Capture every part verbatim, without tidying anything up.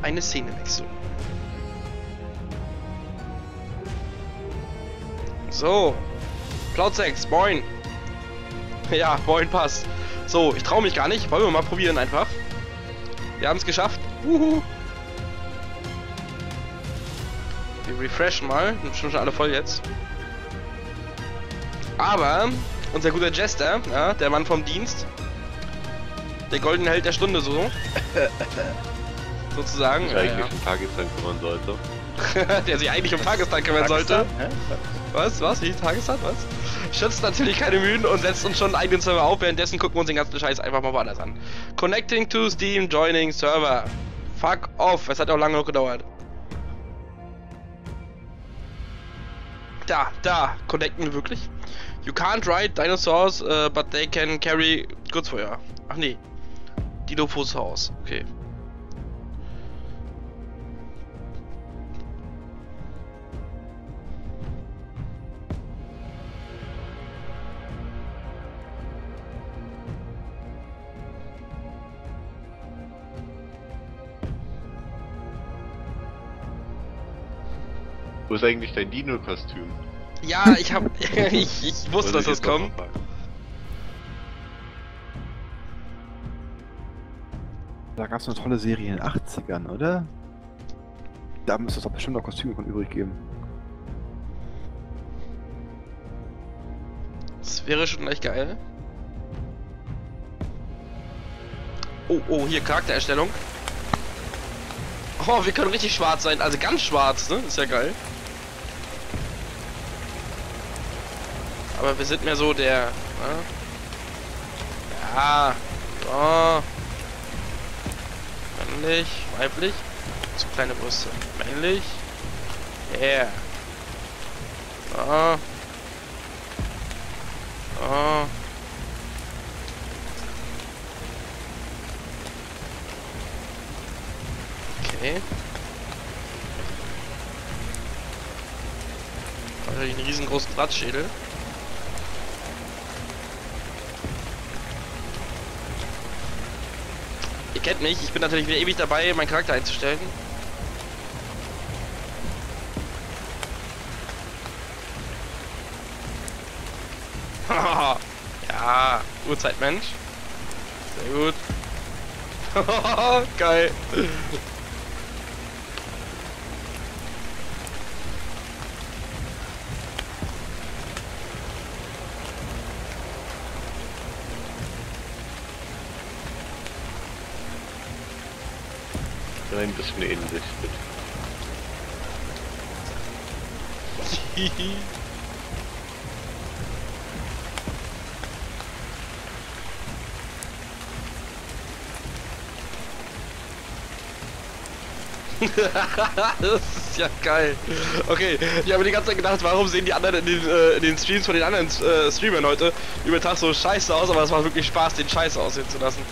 eine Szene wechseln. So. Cloud sechs, moin. Ja, moin, passt. So, ich traue mich gar nicht. Wollen wir mal probieren einfach. Wir haben es geschafft. Uhu. Wir refreshen mal. Sind schon alle voll jetzt. Aber unser guter Jester, ja, der Mann vom Dienst, der goldene Held der Stunde so, sozusagen, der ja, eigentlich ja. um Tageszeit kümmern sollte. Der sich eigentlich um Tageszeit kümmern sollte. Was? Was? Wie? Tageszeit? Was? Schützt natürlich keine Mühen und setzt uns schon einen eigenen Server auf. Währenddessen gucken wir uns den ganzen Scheiß einfach mal woanders an. Connecting to Steam, joining Server. Fuck off. Es hat auch lange noch gedauert. Da, da. Connecten wir wirklich? You can't ride dinosaurs, uh, but they can carry goods for you. Ach nee. Dinofos Haus. Okay. Wo ist eigentlich dein Dino-Kostüm? Ja, ich hab. ich, ich wusste, dass das kommt. Da gab es eine tolle Serie in den achtzigern, oder? Da müsste es doch bestimmt noch Kostüme von übrig geben. Das wäre schon echt geil. Oh, oh, hier Charaktererstellung. Oh, wir können richtig schwarz sein, also ganz schwarz, ne? Ist ja geil. Aber wir sind mehr so der... Ne? Ja, so. Männlich, weiblich. Zu kleine Brüste. Männlich. Yeah. So. So. Okay. Natürlich einen riesengroßen Bratzschädel. Ihr kennt mich, ich bin natürlich wieder ewig dabei, meinen Charakter einzustellen. Ja, Urzeitmensch. Sehr gut. Geil. Ein bisschen ähnlich mit. Das ist ja geil. Okay, ich habe die ganze Zeit gedacht, warum sehen die anderen in den, äh, in den Streams von den anderen äh, Streamern heute über Tag so scheiße aus, aber es macht wirklich Spaß, den Scheiße aussehen zu lassen.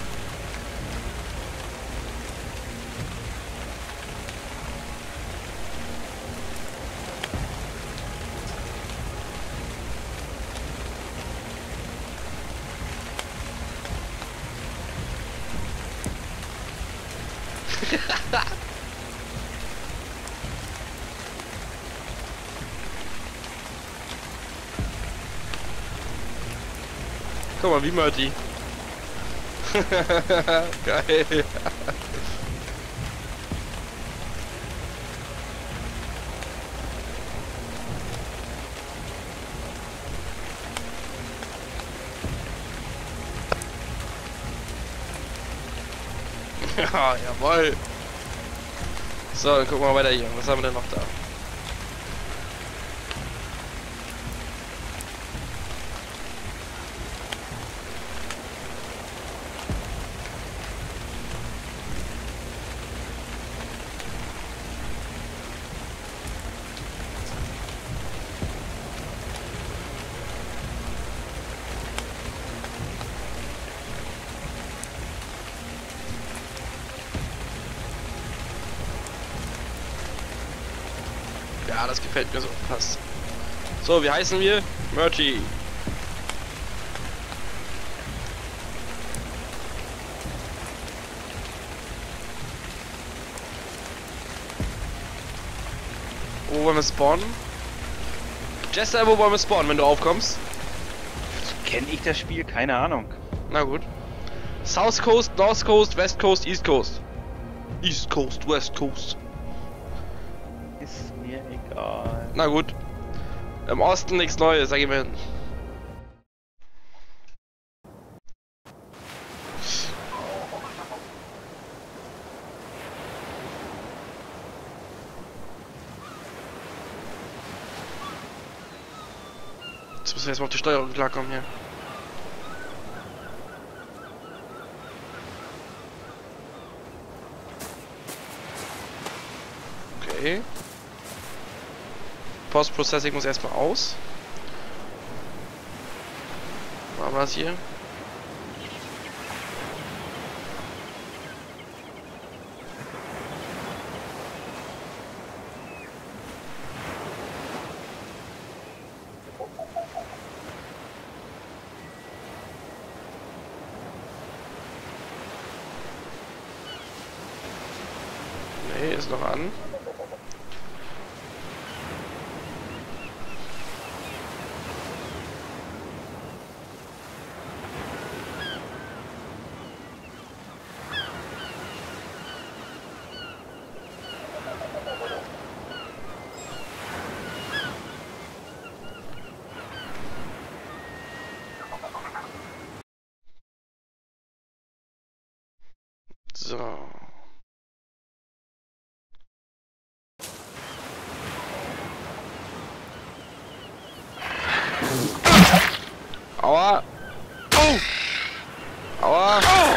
Guck mal, wie Murty. Geil. Ja, jawohl. So, dann gucken wir mal weiter hier. Was haben wir denn noch da? Ja, das gefällt mir so. Passt. So, wie heißen wir? Murty. Wo wollen wir spawnen? Jester, wo wollen wir spawnen, wenn du aufkommst? Kenn ich das Spiel? Keine Ahnung. Na gut. South Coast, North Coast, West Coast, East Coast. East Coast, West Coast. Ist mir egal. Na gut. Im Osten nichts Neues, da gehen wir hin. Jetzt müssen wir erstmal auf die Steuerung klarkommen hier. Okay. Post-Processing muss erstmal aus. War was hier? Nee, ist noch an. So. Aua. Oh. Aua. Oh.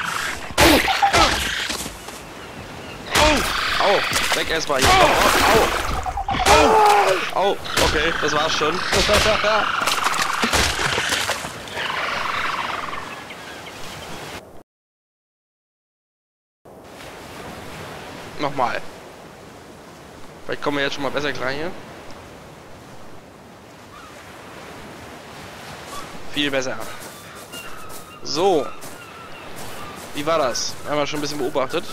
Au. Weg erstmal hier. Au. Au. Au. Okay, das war's schon. Nochmal. Vielleicht kommen wir jetzt schon mal besser klar hier. Viel besser. So. Wie war das? Haben wir schon ein bisschen beobachtet.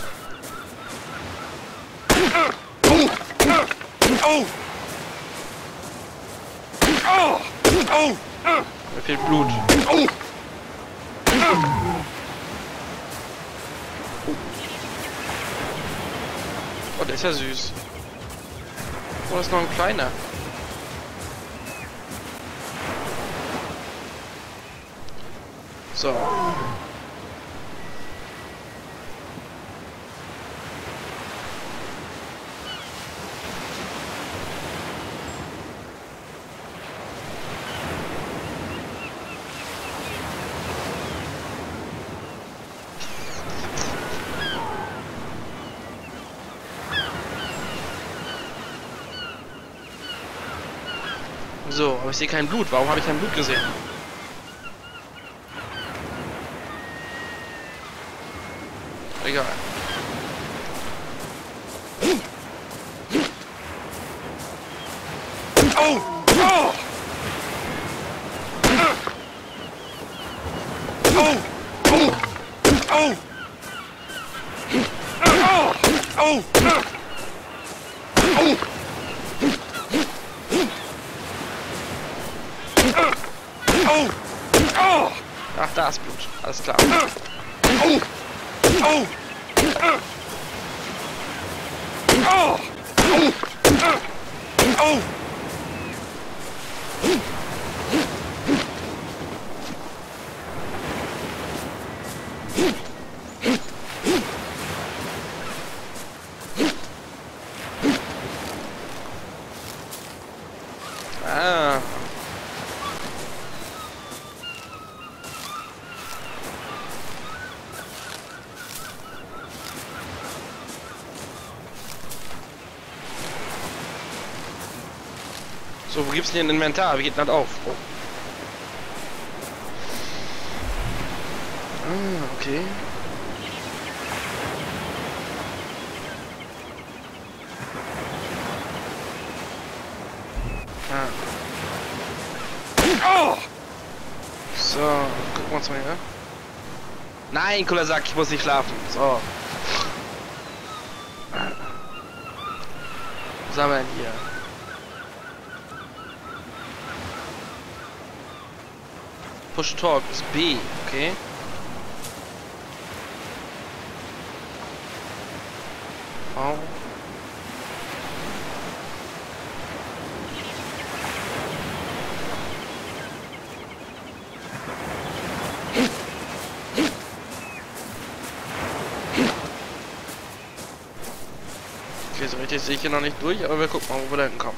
Mir fehlt Blut. Oh, der ist ja süß. Oh, das ist noch ein kleiner. So. So, aber ich sehe kein Blut. Warum habe ich kein Blut gesehen? Egal. Oh! Oh! Oh! Oh! Oh! Oh! Oh! Ach, da ist Blut. Alles klar. Oh! Oh! Oh! Oh! Ah. So, wo gibt's denn ein Inventar? Wie geht das auf? Oh. Ah, okay. Ah. So, gucken wir uns mal hier. Nein, cooler Sack, ich muss nicht schlafen. So. Was haben wir denn hier? Push to Talk ist B, okay. V. Okay, so richtig sehe ich hier noch nicht durch, aber wir gucken mal, wo wir da hinkommen.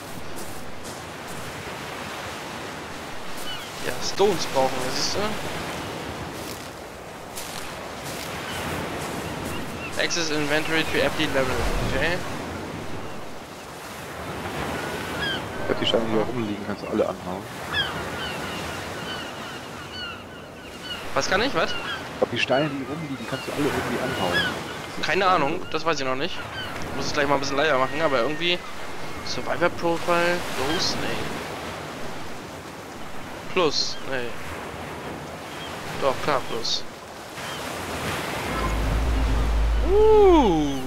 Ja, Stones brauchen wir, siehst du? Access Inventory to empty level, okay. Ich hab die Steine, die hier rumliegen, kannst du alle anhauen. Was kann ich, was? Ich glaub, die Steine, die hier rumliegen, kannst du alle irgendwie anhauen. Keine Ahnung, das weiß ich noch nicht. Ich muss es gleich mal ein bisschen leiser machen, aber irgendwie... Survivor Profile, los, nee. Plus, nee. Doch, klar, plus. Uh.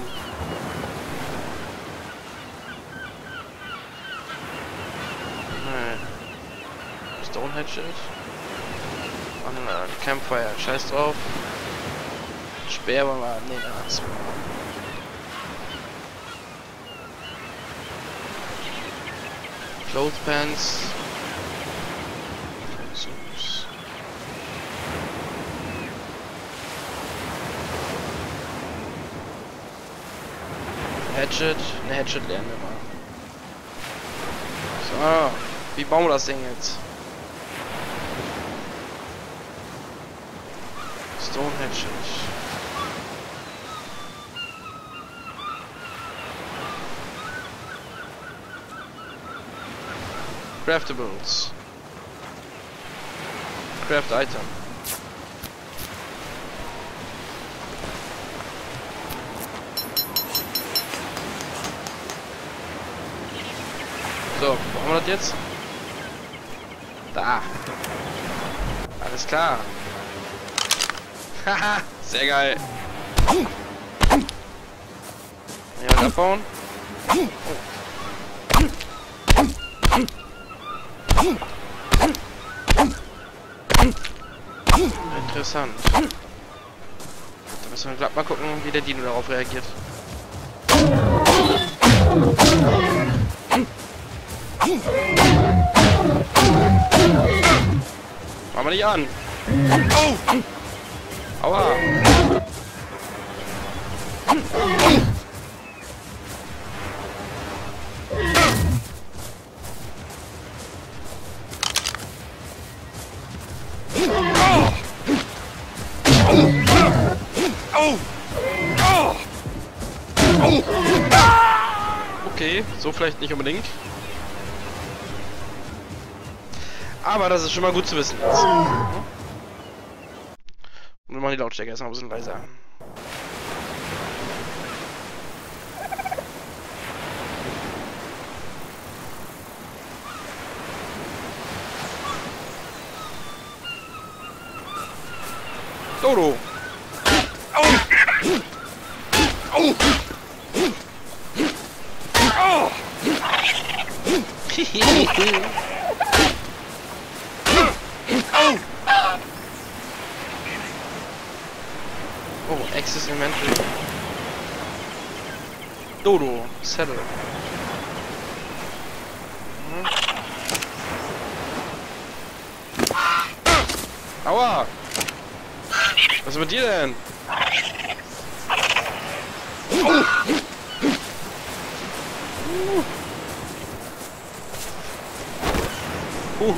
Nee. Stone Hatchet. Oh nein, Campfire, scheiß drauf. Speer wollen wir, nee, das. Clothespans. Hatchet, ne Hatchet lernen wir mal. So, wie bauen wir das Ding jetzt? Stone Hatchet. Craftables. Craft Item. So, wo haben wir das jetzt? Da. Alles klar. Haha, sehr geil. Ja, und abbauen. Oh. Interessant. Da müssen wir glatt mal gucken, wie der Dino darauf reagiert. Machen wir nicht an. Aua. Okay, so vielleicht nicht unbedingt. Aber das ist schon mal gut zu wissen jetzt. Und wir machen die Lautstärke erstmal ein bisschen leiser. Dodo! Oh, Access Inventory. Dodo, Saddle. Hm. Aua! Was ist mit dir denn? Uh. Uh.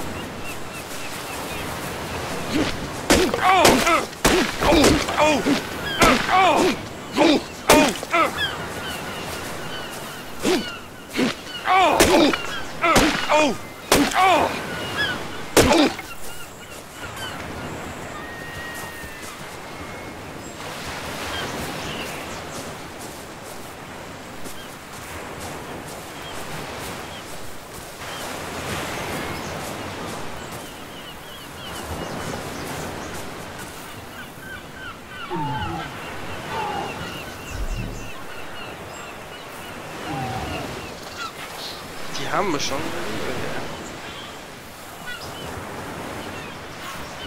Die haben wir schon.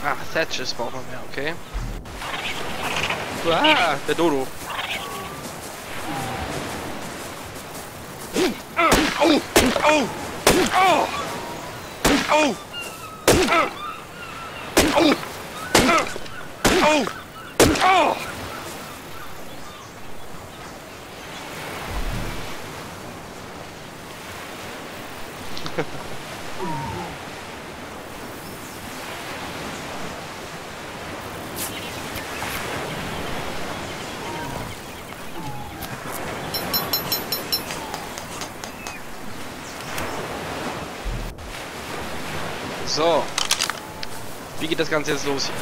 Ach, Thatches braucht man mehr, okay. Ah, der Dodo. Oh! Oh! Oh! Oh! Oh! Oh! Oh! So. Wie geht das Ganze jetzt los hier?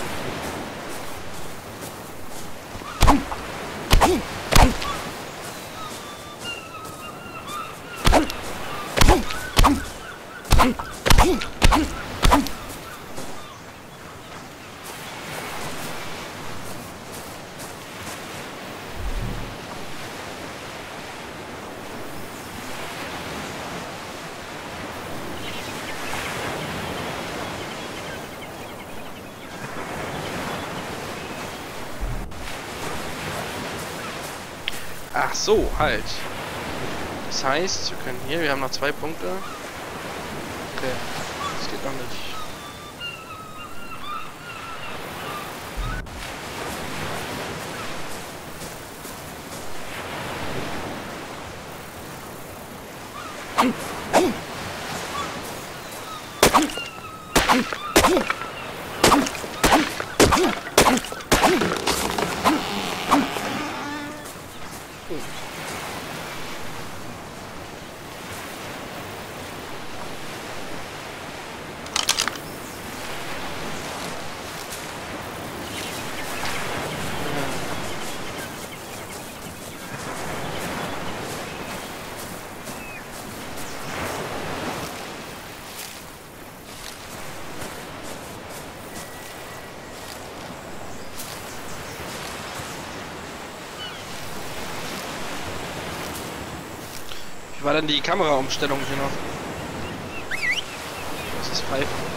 Ach so, halt. Das heißt, wir können hier, wir haben noch zwei Punkte. Okay, das geht noch nicht. Wie war denn die Kameraumstellung hier noch? Das ist Pfeifen.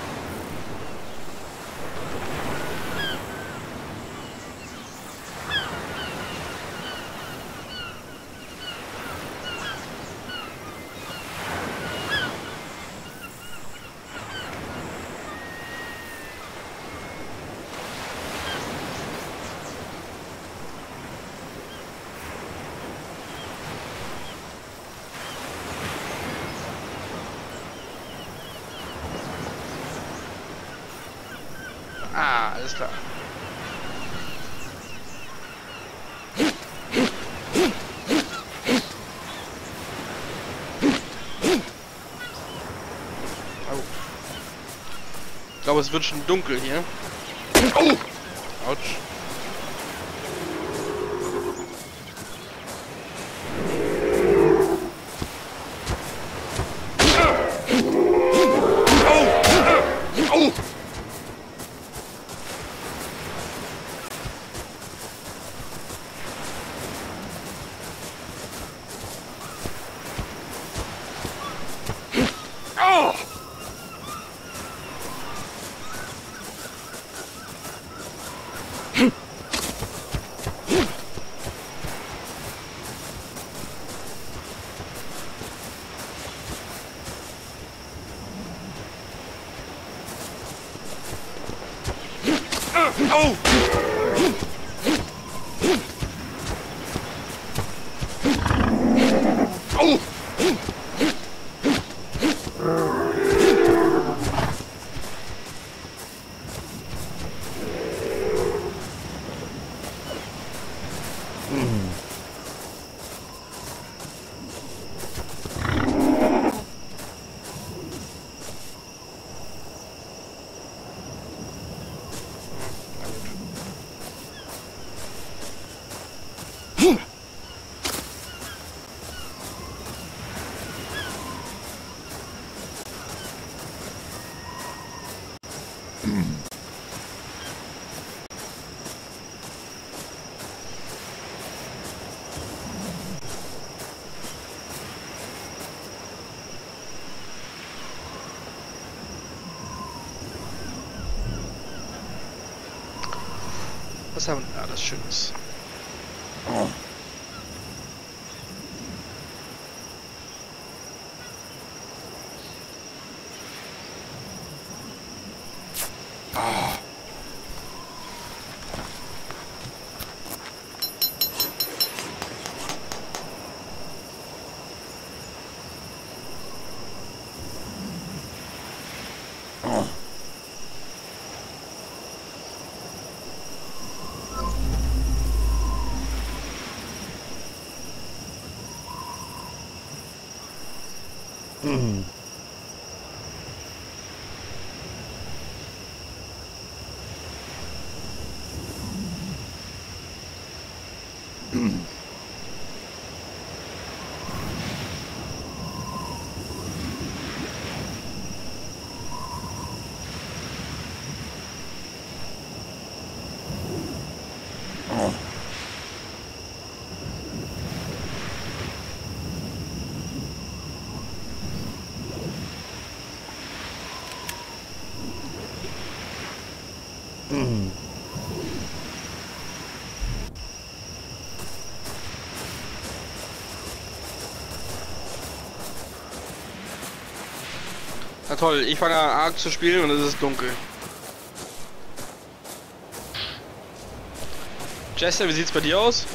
Ah, alles klar. Oh. Ich glaube, es wird schon dunkel hier. Oh! Autsch. Oh! Oh! Was haben wir denn alles Schönes? Na toll, ich fange an Ark zu spielen und es ist dunkel. Jester, wie sieht's bei dir aus?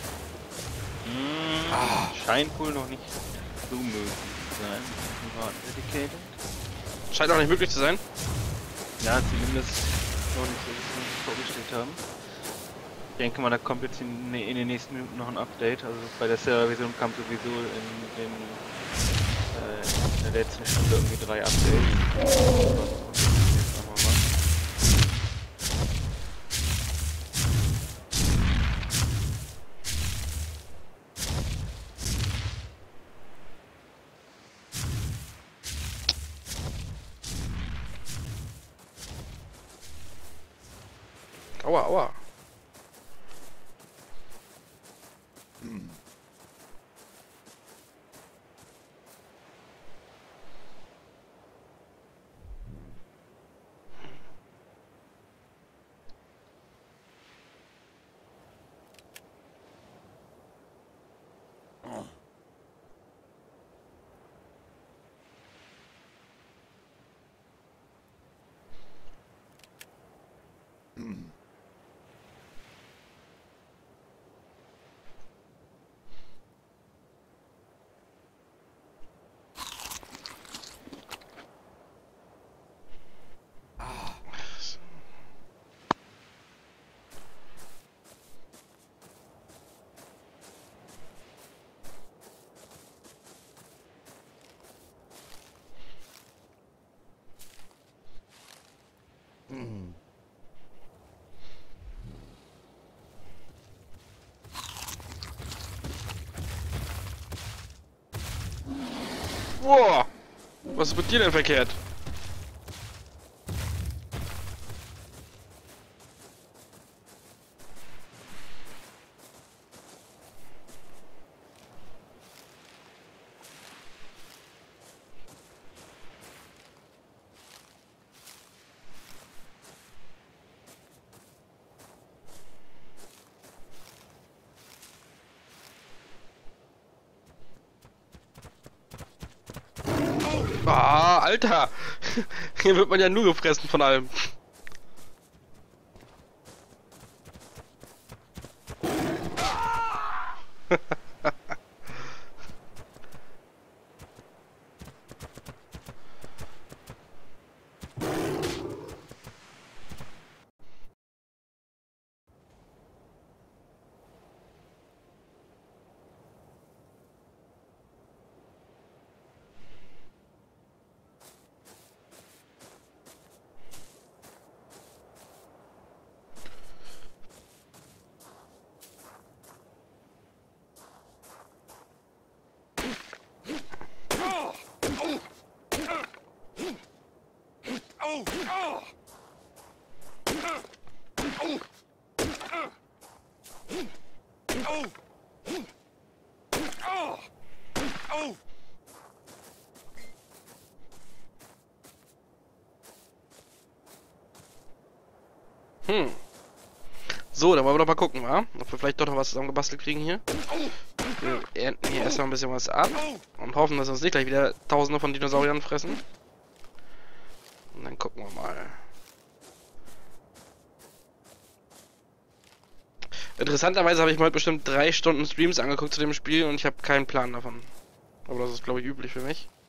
Hm, ah. Scheint wohl noch nicht so möglich zu sein. Privat dedicated. Scheint auch nicht möglich zu sein. Ja, zumindest noch nicht so, wie sie es vorgestellt haben. Ich denke mal, da kommt jetzt in, in den nächsten Minuten noch ein Update. Also bei der Serverversion kam sowieso in den äh, in der letzten Stunde irgendwie drei Updates. Aua, aua. Boah! Was ist mit dir denn verkehrt? Ah, Alter! Hier wird man ja nur gefressen von allem. Hm. So, dann wollen wir doch mal gucken, wa? Ob wir vielleicht doch noch was zusammengebastelt kriegen hier. Wir ernten hier erstmal ein bisschen was ab. Und hoffen, dass uns nicht gleich wieder Tausende von Dinosauriern fressen. Und dann gucken wir mal. Interessanterweise habe ich mir heute bestimmt drei Stunden Streams angeguckt zu dem Spiel und ich habe keinen Plan davon. Aber das ist, glaube ich, üblich für mich.